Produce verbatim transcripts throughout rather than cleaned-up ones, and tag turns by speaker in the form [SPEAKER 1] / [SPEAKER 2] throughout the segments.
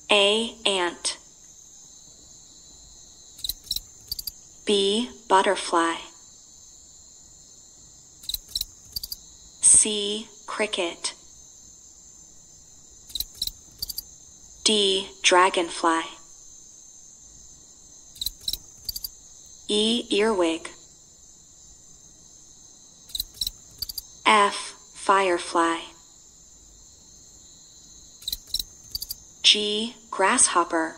[SPEAKER 1] A. Ant. B. Butterfly. C. Cricket. D. Dragonfly. E. Earwig. F. Firefly. G. Grasshopper.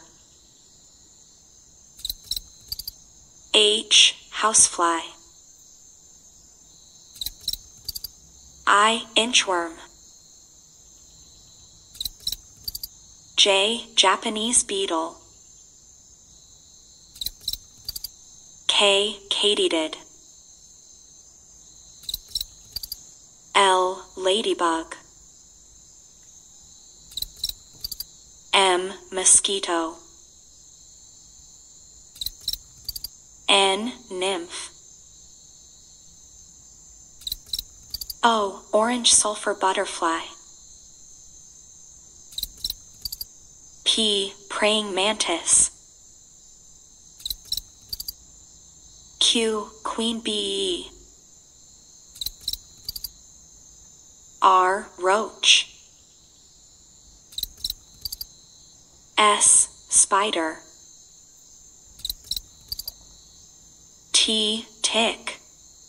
[SPEAKER 1] H. Housefly. I. Inchworm. J. Japanese beetle. K. Katydid. L. Ladybug. M. Mosquito. N. Nymph. O. Orange sulfur butterfly. P. Praying mantis. Q. Queen bee. R. Roach. S. Spider. T. Tick.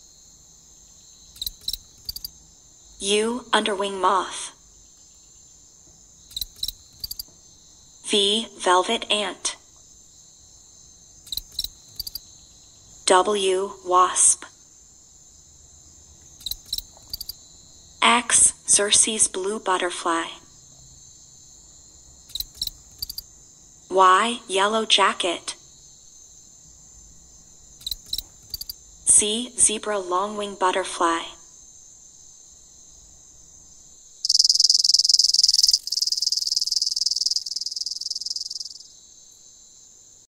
[SPEAKER 1] U. Underwing moth. V. Velvet ant. W. Wasp. X. Xerces blue butterfly. Y. Yellow jacket. Z. Zebra longwing butterfly.